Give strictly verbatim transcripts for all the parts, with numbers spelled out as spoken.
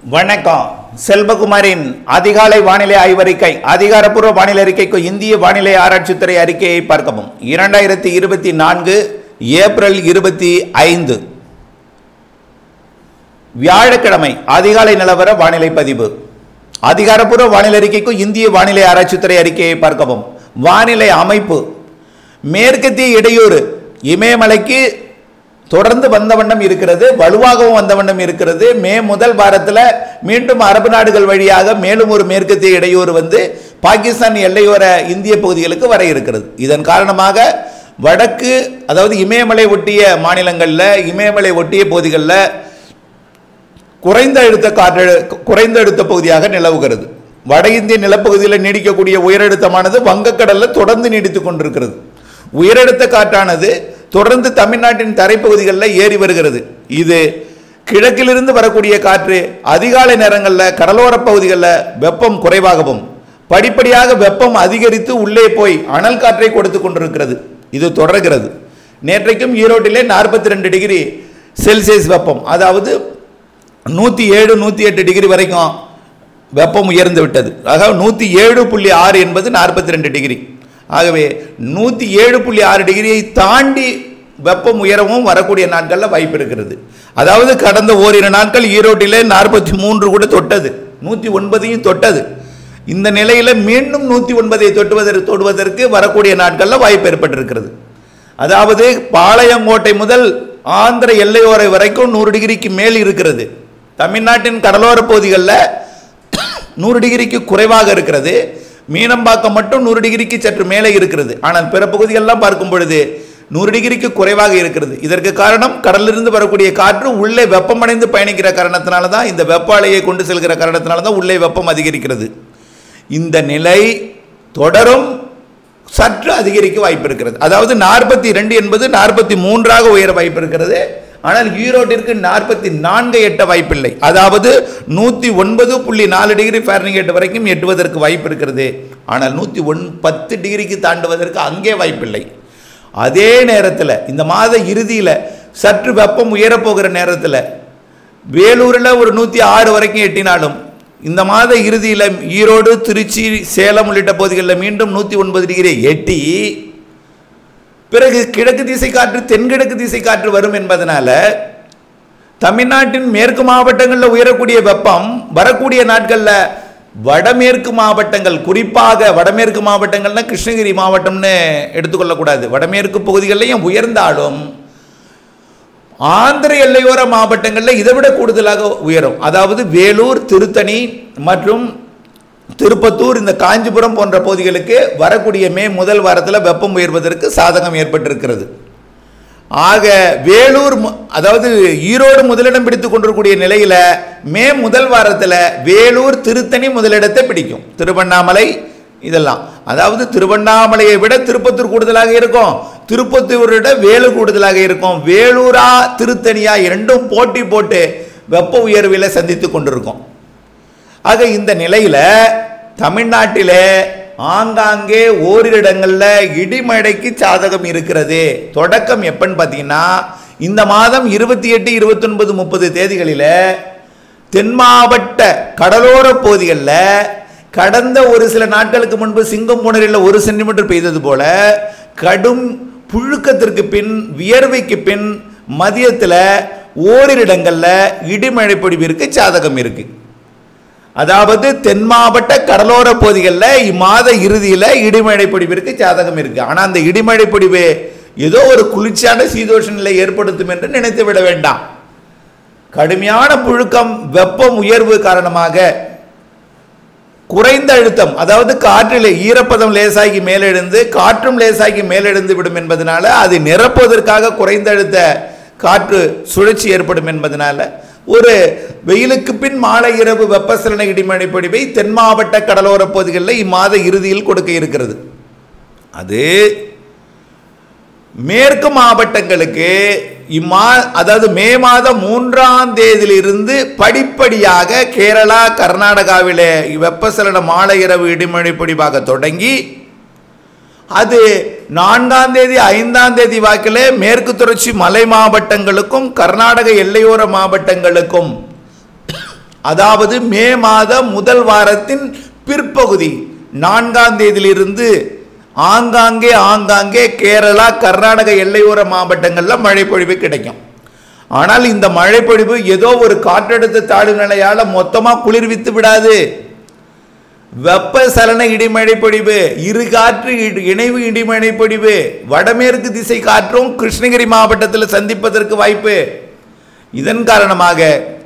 வணக்கம். செல்வகுமாரின் அதிகாலை வானிலை ஆய்வறிக்கை. அதிகாரப்பூர்வ வானிலை அறிக்கைக்கு இந்திய வானிலை ஆராய்ச்சித்துறை அறிக்கையை பார்க்கவும். இரண்டாயிரத்தி இருபத்தி நான்கு ஏப்ரல் இருபத்தி ஐந்து வியாழக்கிழமை அதிகாலை நிலவர வானிலை பதிவு. அதிகாரப்பூர்வ வானிலை அறிக்கைக்கு இந்திய வானிலை ஆராய்ச்சித்துறை அறிக்கையை பார்க்கவும். வானிலை அமைப்பு: மேற்கத்திய இடையூறு இமயமலைக்கு தொடர்ந்து வந்த வண்ணம் இருக்கிறது, வலுவாகவும் வந்த வண்ணம் இருக்கிறது. மே முதல் வாரத்தில் மீண்டும் அரபு நாடுகள் வழியாக மேலும் ஒரு மேற்கத்திய இடையூறு வந்து பாகிஸ்தான் எல்லையோர இந்திய பகுதிகளுக்கு வர இருக்கிறது. இதன் காரணமாக வடக்கு, அதாவது இமயமலை ஒட்டிய மாநிலங்களில், இமயமலை ஒட்டிய பகுதிகளில் குறைந்த அழுத்த காற்று குறைந்த அழுத்த பகுதியாக நிலவுகிறது. வட இந்திய நிலப்பகுதியில் நீடிக்கக்கூடிய உயரழுத்தமானது வங்கக்கடலில் தொடர்ந்து நீடித்துக் கொண்டிருக்கிறது. உயரழுத்த காற்றானது தொடர்ந்து தமிழ்நாட்டின் தரைப்பகுதிகளில் ஏறி வருகிறது. இது கிழக்கிலிருந்து வரக்கூடிய காற்று அதிகாலை நேரங்களில் கடலோர பகுதிகளில் வெப்பம் குறைவாகவும் படிப்படியாக வெப்பம் அதிகரித்து உள்ளே போய் அனல் காற்றை கொடுத்து கொண்டிருக்கிறது. இது தொடர்கிறது. நேற்றைக்கும் ஈரோட்டிலே நாற்பத்தி ரெண்டு டிகிரி செல்சியஸ் வெப்பம், அதாவது நூற்றி ஏழு நூற்றி எட்டு டிகிரி வரைக்கும் வெப்பம் உயர்ந்து விட்டது. ஆக நூற்றி ஏழு புள்ளி ஆறு என்பது நாற்பத்தி ரெண்டு டிகிரி. ஆகவே நூற்றி ஏழு புள்ளி ஆறு டிகிரியை தாண்டி வெப்பம் உயரவும் வரக்கூடிய நாட்களில் வாய்ப்பு இருக்கிறது. அதாவது கடந்த ஓரிரு நாட்கள் ஈரோட்டிலே நாற்பத்தி மூன்று கூட தொட்டது, நூற்றி ஒன்பதையும் தொட்டது. இந்த நிலையில் மீண்டும் நூற்றி ஒன்பதை தொட்டுவதற்கு தொடுவதற்கு வரக்கூடிய நாட்களில் வாய்ப்பு ஏற்பட்டிருக்கிறது. அதாவது பாளையங்கோட்டை முதல் ஆந்திர எல்லையோரை வரைக்கும் நூறு டிகிரிக்கு மேல் இருக்கிறது. தமிழ்நாட்டின் கடலோர பகுதிகளில் நூறு டிகிரிக்கு குறைவாக இருக்கிறது. மீனம்பாக்கம் மட்டும் நூறு டிகிரிக்கு சற்று மேலே இருக்கிறது. ஆனால் பிற பகுதிகளெல்லாம் பார்க்கும் பொழுது நூறு டிகிரிக்கு குறைவாக இருக்கிறது. இதற்கு காரணம் கடலிலிருந்து வரக்கூடிய காற்று உள்ளே வெப்பமடைந்து பயணிக்கிற காரணத்தினால தான், இந்த வெப்ப அலையை கொண்டு செல்கிற காரணத்தினால தான் உள்ளே வெப்பம் அதிகரிக்கிறது. இந்த நிலை தொடரும், சற்று அதிகரிக்க வாய்ப்பு இருக்கிறது. அதாவது நாற்பத்தி ரெண்டு என்பது நாற்பத்தி மூன்றாக உயர வாய்ப்பு இருக்கிறது. ஆனால் ஈரோட்டிற்கு நாற்பத்தி நான்கு எட்ட வாய்ப்பில்லை. அதாவது நூற்றி ஒன்பது புள்ளி நாலு டிகிரி ஃபாரன்ஹீட் வரைக்கும் எட்டுவதற்கு வாய்ப்பு இருக்கிறது. ஆனால் நூற்றி ஒன் பத்து டிகிரிக்கு தாண்டுவதற்கு அங்கே வாய்ப்பில்லை. அதே நேரத்தில் இந்த மாத இறுதியில் சற்று வெப்பம் உயரப்போகிற நேரத்தில் வேலூரில் ஒரு நூற்றி ஆறு வரைக்கும் எட்டினாலும் இந்த மாத இறுதியில் ஈரோடு, திருச்சி, சேலம் உள்ளிட்ட பகுதிகளில் மீண்டும் நூற்றி ஒன்பது டிகிரியை எட்டி பிறகு கிழக்கு திசை காற்று, தென்கிழக்கு திசை காற்று வரும் என்பதனால தமிழ்நாட்டின் மேற்கு மாவட்டங்களில் உயரக்கூடிய வெப்பம் வரக்கூடிய நாட்களில் வடமேற்கு மாவட்டங்கள், குறிப்பாக வடமேற்கு மாவட்டங்கள்னா கிருஷ்ணகிரி மாவட்டம்னு எடுத்துக்கொள்ளக்கூடாது, வடமேற்கு பகுதிகளிலையும் உயர்ந்தாலும் ஆந்திர எல்லையோர மாவட்டங்களில் இதை விட கூடுதலாக உயரும். அதாவது வேலூர், திருத்தணி மற்றும் திருப்பத்தூர், இந்த காஞ்சிபுரம் போன்ற பகுதிகளுக்கு வரக்கூடிய மே முதல் வாரத்தில் வெப்பம் உயர்வதற்கு சாதகம் ஏற்பட்டிருக்கிறது. ஆக வேலூர், அதாவது ஈரோடு முதலிடம் பிடித்துக் கொண்டிருக்கூடிய நிலையில் மே முதல் வாரத்தில் வேலூர், திருத்தணி முதலிடத்தை பிடிக்கும். திருவண்ணாமலை இதெல்லாம், அதாவது திருவண்ணாமலையை விட திருப்பத்தூர் கூடுதலாக இருக்கும், திருப்பத்தூரை விட வேலூர் கூடுதலாக இருக்கும். வேலூரா திருத்தணியா இரண்டும் போட்டி போட்டு வெப்ப உயர்வில் சந்தித்து கொண்டிருக்கும். ஆக இந்த நிலையில் தமிழ்நாட்டிலே ஆங்காங்கே ஓரிரு இடங்களில் இடிமழைக்கு சாதகம் இருக்கிறது. தொடக்கம் எப்பன்னு பார்த்தீங்கன்னா இந்த மாதம் இருபத்தி எட்டு இருபத்தி ஒன்பது முப்பது தேதிகளில் தென் மாவட்ட கடலோர பகுதிகளில் கடந்த ஒரு சில நாட்களுக்கு முன்பு சிங்கம்புணரில் ஒரு சென்டிமீட்டர் பெய்தது போல கடும் புழுக்கத்திற்கு பின், வியர்வைக்கு பின் மதியத்தில் ஓரிரு இடங்களில் இடிமழை பொழிவிற்கு சாதகம் இருக்கு. அதாவது தென் மாவட்ட கடலோர பகுதிகளில் இம்மாத இறுதியில் இடிமழை பொழிவிற்கு சாதகம் இருக்கு. ஆனால் அந்த இடிமழை பொழிவு ஏதோ ஒரு குளிர்ச்சியான சீதோஷ நிலை ஏற்படுத்தும் என்று நினைத்து விட வேண்டாம். கடுமையான புழுக்கம், வெப்பம் உயர்வு காரணமாக குறைந்த அழுத்தம், அதாவது காற்றில் ஈரப்பதம் லேசாகி மேலெழுந்து காற்றும் லேசாகி மேலெழுந்து விடும் என்பதனால அது நிரப்புவதற்காக குறைந்த அழுத்த காற்று சுழற்சி ஏற்படும் என்பதனால ஒரு வெயிலுக்கு பின் மாலை இரவு வெப்பசலன இடிமழை பொழிவை தென் மாவட்ட கடலோர பகுதிகளில் இம்மாத இறுதியில் கொடுக்க இருக்கிறது. அது மேற்கு மாவட்டங்களுக்கு இம்மா அதாவது மே மாதம் மூன்றாம் தேதியிலிருந்து படிப்படியாக கேரளா, கர்நாடகாவிலே வெப்பசலன மாலை இரவு இடிமழை பொழிவாக தொடங்கி அது நான்காம் தேதி ஐந்தாம் தேதி வாக்கிலே மேற்கு தொடர்ச்சி மலை மாவட்டங்களுக்கும் கர்நாடக எல்லையோர மாவட்டங்களுக்கும் அதாவது மே மாத முதல் வாரத்தின் பிற்பகுதி நான்காம் தேதியிலிருந்து ஆங்காங்கே ஆங்காங்கே கேரளா கர்நாடக எல்லையோர மாவட்டங்களில் மழை பொழிவு கிடைக்கும். ஆனால் இந்த மழை பொழிவு ஏதோ ஒரு காற்றழுத்த தாழ்வு நிலையால் மொத்தமாக குளிர்வித்து விடாது. வெப்பசலன இடிமழை பொழிவு, இரு காற்று இணைவு இடிமழை பொழிவு, வடமேற்கு திசை காற்றும் கிருஷ்ணகிரி மாவட்டத்தில் சந்திப்பதற்கு வாய்ப்பு. இதன் காரணமாக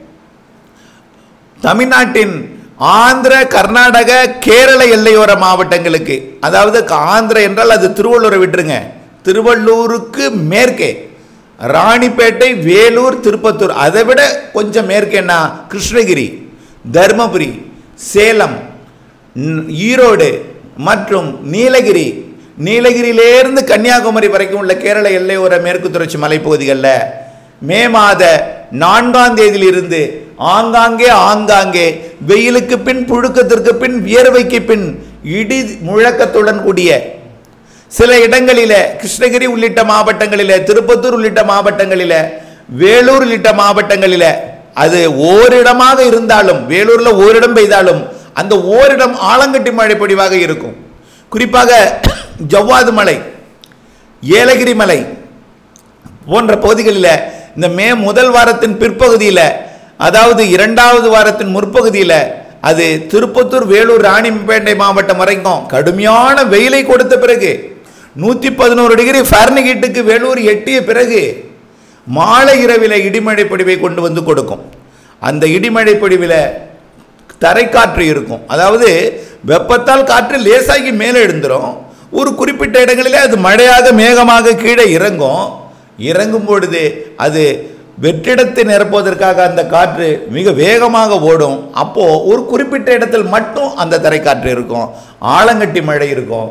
தமிழ்நாட்டின் ஆந்திர கர்நாடக கேரள எல்லையோர மாவட்டங்களுக்கு, அதாவது ஆந்திர என்றால் அது திருவள்ளூரை விட்டுருங்க, திருவள்ளூருக்கு மேற்கே ராணிப்பேட்டை, வேலூர், திருப்பத்தூர், அதை விட கொஞ்சம் மேற்கேன்னா கிருஷ்ணகிரி, தர்மபுரி, சேலம், ஈரோடு மற்றும் நீலகிரி, நீலகிரியிலிருந்து கன்னியாகுமரி வரைக்கும் உள்ள கேரள எல்லையோர மேற்கு தொடர்ச்சி மலைப்பகுதிகளில் மே மாத நான்காம் தேதியிலிருந்து ஆங்காங்கே ஆங்காங்கே வெயிலுக்கு பின் புழுக்கத்திற்கு பின் வியர்வைக்கு பின் இடி முழக்கத்துடன் கூடிய சில இடங்களில் கிருஷ்ணகிரி உள்ளிட்ட மாவட்டங்களில், திருப்பத்தூர் உள்ளிட்ட மாவட்டங்களில், வேலூர் உள்ளிட்ட மாவட்டங்களில் அது ஓரிடமாக இருந்தாலும், வேலூரில் ஓரிடம் பெய்தாலும் அந்த ஓரிடம் ஆலங்கட்டி மழை பொழிவாக இருக்கும். குறிப்பாக ஜவ்வாது மலை, ஏலகிரி மலை போன்ற பகுதிகளில் இந்த மே முதல் வாரத்தின் பிற்பகுதியில், அதாவது இரண்டாவது வாரத்தின் முற்பகுதியில் அது திருப்பத்தூர், வேலூர், ராணிப்பேட்டை மாவட்டம் வரைக்கும் கடுமையான வெயிலை கொடுத்த பிறகு நூற்றி பதினோரு டிகிரி ஃபாரன்ஹீட்டுக்கு வேலூர் எட்டிய பிறகு மாலை இரவில் இடிமழை பொழிவை கொண்டு வந்து கொடுக்கும். அந்த இடிமழை பொழிவில் தரைக்காற்று இருக்கும். அதாவது வெப்பத்தால் காற்று லேசாகி மேலே எழுந்துடும். ஒரு குறிப்பிட்ட இடங்களில் அது மழையாக மேகமாக கீழே இறங்கும். இறங்கும் பொழுது அது வெற்றிடத்தை நிரப்புவதற்காக அந்த காற்று மிக வேகமாக ஓடும். அப்போது ஒரு குறிப்பிட்ட இடத்தில் மட்டும் அந்த தரைக்காற்று இருக்கும், ஆலங்கட்டி மழை இருக்கும்.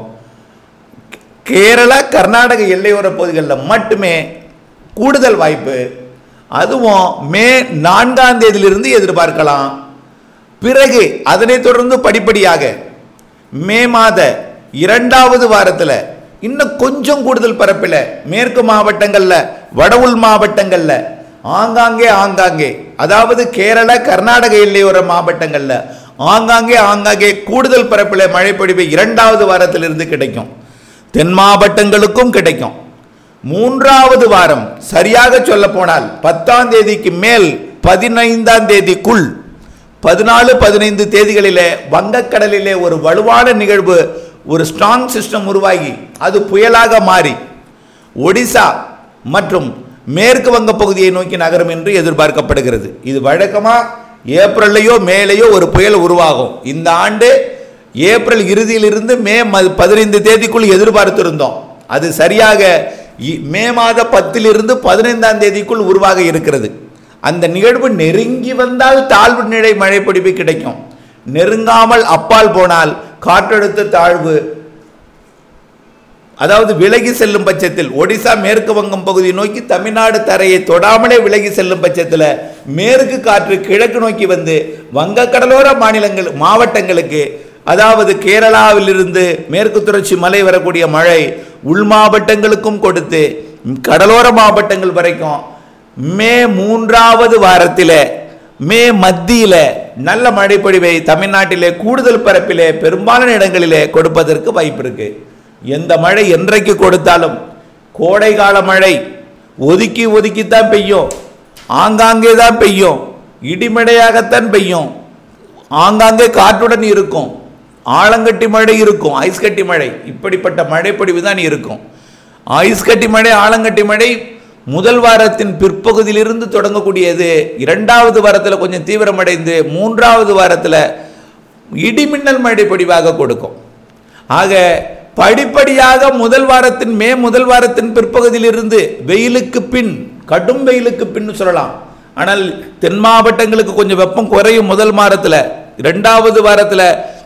கேரளா கர்நாடக எல்லையோர பகுதிகளில் மட்டுமே கூடுதல் வாய்ப்பு. அதுவும் மே நான்காம் தேதியிலிருந்து எதிர்பார்க்கலாம். பிறகு அதனைத் தொடர்ந்து படிப்படியாக மே மாத இரண்டாவது வாரத்தில் இன்னும் கொஞ்சம் கூடுதல் பரப்பில் மேற்கு மாவட்டங்களில், வட உள் மாவட்டங்களில் ஆங்காங்கே ஆங்காங்கே, அதாவது கேரளா கர்நாடக எல்லையோர மாவட்டங்களில் ஆங்காங்கே ஆங்காங்கே கூடுதல் பரப்பில் மழை பொழிவு இரண்டாவது வாரத்திலிருந்து கிடைக்கும். தென் மாவட்டங்களுக்கும் கிடைக்கும். மூன்றாவது வாரம் சரியாக சொல்ல போனால் பத்தாம் தேதிக்கு மேல் பதினைந்தாம் தேதிக்குள் பதினாலு பதினைந்து தேதிகளிலே வங்கக்கடலிலே ஒரு வலுவான நிகழ்வு, ஒரு ஸ்ட்ராங் சிஸ்டம் உருவாகி அது புயலாக மாறி ஒடிசா மற்றும் மேற்கு வங்க பகுதியை நோக்கி நகரும் என்று எதிர்பார்க்கப்படுகிறது. இது வழக்கமாக ஏப்ரல்லையோ மேலேயோ ஒரு புயல் உருவாகும். இந்த ஆண்டு ஏப்ரல் இறுதியிலிருந்து மே பதினைந்து தேதிக்குள் எதிர்பார்த்திருந்தோம். அது சரியாக மே மாத பத்திலிருந்து பதினைந்தாம் தேதிக்குள் உருவாக இருக்கிறது. அந்த நிகழ்வு நெருங்கி வந்தால் தாழ்வு நிலை மழை பொழிவு கிடைக்கும். நெருங்காமல் அப்பால் போனால் காற்றழுத்த தாழ்வு, அதாவது விலகி செல்லும் பட்சத்தில் ஒடிசா மேற்கு வங்கம் பகுதியை நோக்கி தமிழ்நாடு தரையை தொடாமலே விலகி செல்லும் பட்சத்தில் மேற்கு காற்று கிழக்கு நோக்கி வந்து வங்கக்கடலோர மாநிலங்கள் மாவட்டங்களுக்கு, அதாவது கேரளாவிலிருந்து மேற்கு தொடர்ச்சி மலை வரக்கூடிய மழை உள் மாவட்டங்களுக்கும் கொடுத்து கடலோர மாவட்டங்கள் வரைக்கும் மே மூன்றாவது வாரத்தில், மே மத்தியில் நல்ல மழை பொழிவை தமிழ்நாட்டிலே கூடுதல் பரப்பிலே பெரும்பாலான இடங்களிலே கொடுப்பதற்கு வாய்ப்பு இருக்கு. எந்த மழை என்றைக்கு கொடுத்தாலும் கோடை கால மழை ஒதுக்கி ஒதுக்கித்தான் பெய்யும், ஆங்காங்கே தான் பெய்யும், இடிமழையாகத்தான் பெய்யும், ஆங்காங்கே காற்றுடன் இருக்கும், ஆலங்கட்டி மழை இருக்கும், ஐஸ் கட்டி மழை, இப்படிப்பட்ட மழை பொழிவு தான் இருக்கும். ஐஸ் கட்டி மழை, ஆலங்கட்டி மழை முதல் வாரத்தின் பிற்பகுதியிலிருந்து தொடங்கக்கூடியது. இரண்டாவது வாரத்தில் கொஞ்சம் தீவிரமடைந்து மூன்றாவது வாரத்தில் இடிமின்னல் மழை பொழிவாக கொடுக்கும். ஆக படிப்படியாக முதல் வாரத்தின் மே முதல் வாரத்தின் பிற்பகுதியிலிருந்து வெயிலுக்கு பின், கடும் வெயிலுக்கு பின் சொல்லலாம். ஆனால் தென் மாவட்டங்களுக்கு கொஞ்சம் வெப்பம் குறையும் முதல் வாரத்தில். இரண்டாவது வாரத்தில்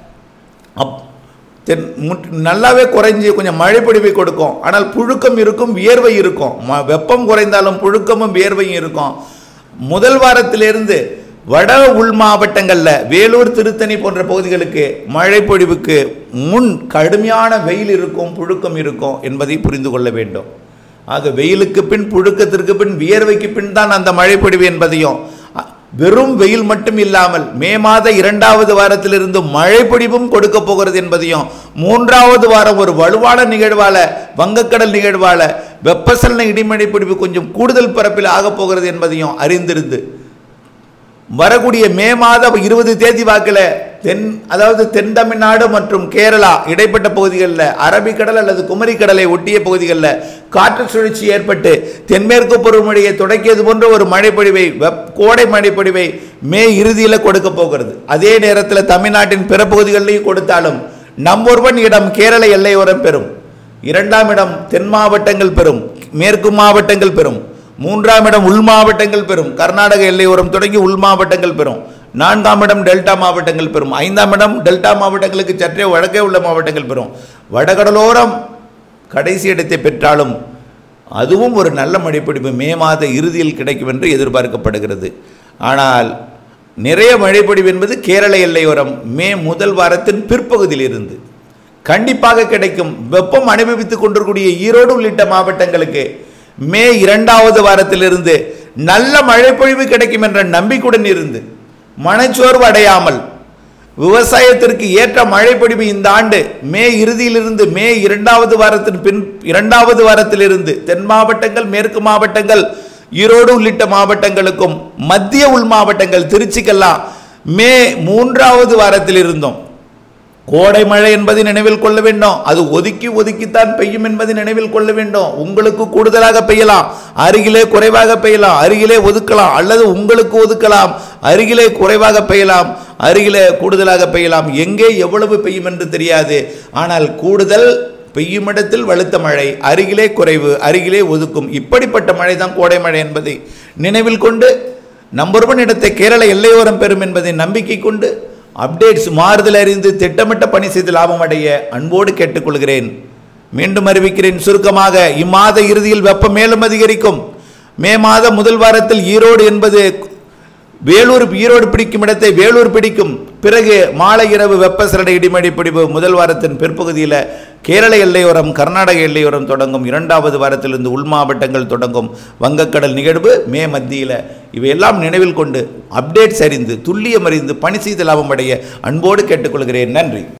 நல்லாவே குறைஞ்சி கொஞ்சம் மழை பொழிவை கொடுக்கும். ஆனால் புழுக்கம் இருக்கும், வியர்வை இருக்கும். வெப்பம் குறைந்தாலும் புழுக்கமும் வியர்வையும் இருக்கும். முதல் வாரத்திலிருந்து வட உள் மாவட்டங்களில் வேலூர், திருத்தணி போன்ற பகுதிகளுக்கு மழை பொழிவுக்கு முன் கடுமையான வெயில் இருக்கும், புழுக்கம் இருக்கும் என்பதை புரிந்து கொள்ள வேண்டும். ஆக வெயிலுக்கு பின், புழுக்கத்திற்கு பின், வியர்வைக்கு பின் தான் அந்த மழை பொழிவு என்பதையும், வெறும் வெயில் மட்டும் இல்லாமல் மே மாத இரண்டாவது வாரத்திலிருந்து மழை பொழிவும் கொடுக்க போகிறது என்பதையும், மூன்றாவது வாரம் ஒரு வலுவான நிகழ்வால வங்கக்கடல் நிகழ்வால வெப்பசலன இடிமழை பொழிவு கொஞ்சம் கூடுதல் பரப்பில் ஆகப் போகிறது என்பதையும் அறிந்திருந்து வரக்கூடிய மே மாதம் இருபது தேதி வாக்கில் தென் அதாவது தென் தமிழ்நாடு மற்றும் கேரளா இடைப்பட்ட பகுதிகளில், அரபிக்கடல் அல்லது குமரிக்கடலை ஒட்டிய பகுதிகளில் காற்று சுழற்சி ஏற்பட்டு தென்மேற்கு பருவமழையை தொடக்கியது போன்ற ஒரு மழைப்பொழிவை வெப் கோடை மழைப்பொழிவை மே இறுதியில் கொடுக்க போகிறது. அதே நேரத்தில் தமிழ்நாட்டின் பிற பகுதிகளிலையும் கொடுத்தாலும் நம்பர் ஒன் இடம் கேரள எல்லையோரம் பெறும், இரண்டாம் இடம் தென் மாவட்டங்கள் பெறும், மேற்கு மாவட்டங்கள் பெறும், மூன்றாம் இடம் உள் மாவட்டங்கள் பெறும், கர்நாடக எல்லையோரம் தொடங்கி உள் மாவட்டங்கள் பெறும், நான்காம் இடம் டெல்டா மாவட்டங்கள் பெறும், ஐந்தாம் இடம் டெல்டா மாவட்டங்களுக்கு சற்றே வடக்கே உள்ள மாவட்டங்கள் பெறும். வடகடலோரம் கடைசி இடத்தை பெற்றாலும் அதுவும் ஒரு நல்ல மழைப்பொழிவு மே மாத இறுதியில் கிடைக்கும் என்று எதிர்பார்க்கப்படுகிறது. ஆனால் நிறைய மழைப்பொழிவு என்பது கேரள எல்லையோரம் மே முதல் வாரத்தின் பிற்பகுதியில் இருந்து கண்டிப்பாக கிடைக்கும். வெப்பம் அனுபவித்துக் கொண்டிருக்கூடிய ஈரோடு உள்ளிட்ட மாவட்டங்களுக்கு மே இரண்டாவது வாரத்திலிருந்து நல்ல மழைப்பொழிவு கிடைக்கும் என்ற நம்பிக்கையுடன் இருந்து மனச்சோர்வு அடையாமல் விவசாயத்திற்கு ஏற்ற மழைப்பொழிவு இந்த ஆண்டு மே இறுதியிலிருந்து மே இரண்டாவது வாரத்தின் பின் இரண்டாவது வாரத்திலிருந்து தென் மாவட்டங்கள், மேற்கு மாவட்டங்கள், ஈரோடு உள்ளிட்ட மாவட்டங்களுக்கும் மத்திய உள் மாவட்டங்கள் திருச்சிக்கெல்லாம் மே மூன்றாவது வாரத்தில் இருந்தோம். கோடை மழை என்பதை நினைவில் கொள்ள வேண்டும். அது ஒதுக்கி ஒதுக்கித்தான் பெய்யும் என்பதை நினைவில் கொள்ள வேண்டும். உங்களுக்கு கூடுதலாக பெய்யலாம், அருகிலே குறைவாக பெய்யலாம், அருகிலே ஒதுக்கலாம், அல்லது உங்களுக்கு ஒதுக்கலாம், அருகிலே குறைவாக பெய்யலாம், அருகிலே கூடுதலாக பெய்யலாம். எங்கே எவ்வளவு பெய்யும் என்று தெரியாது. ஆனால் கூடுதல் பெய்யும் இடத்தில் வலுத்த மழை, அருகிலே குறைவு, அருகிலே ஒதுக்கும், இப்படிப்பட்ட மழை தான் கோடை மழை என்பதை நினைவில் கொண்டு நம்பர் ஒன் இடத்தை கேரள எல்லையோரம் பெறும் என்பதை நம்பிக்கை கொண்டு அப்டேட்ஸ் மாறுதல் அறிந்து திட்டமிட்ட பணி செய்து லாபம் அடைய அன்போடு கேட்டுக்கொள்கிறேன். மீண்டும் அறிவிக்கிறேன் சுருக்கமாக, இம்மாத இறுதியில் வெப்பம் மேலும் அதிகரிக்கும். மே மாத முதல் வாரத்தில் ஈரோடு என்பது வேலூர் ஈரோடு பிடிக்கும் இடத்தை வேலூர் பிடிக்கும். பிறகு மாலை இரவு வெப்பசலன இடிமழை பொழிவு முதல் வாரத்தின் பிற்பகுதியில் கேரள எல்லையோரம், கர்நாடக எல்லையோரம் தொடங்கும். இரண்டாவது வாரத்திலிருந்து உள் மாவட்டங்கள் தொடங்கும். வங்கக்கடல் நிகழ்வு மே மத்தியில். இவையெல்லாம் நினைவில் கொண்டு அப்டேட்ஸ் அறிந்து துல்லியம் அறிந்து பணி செய்து லாபம் அடைய அன்போடு கேட்டுக்கொள்கிறேன். நன்றி.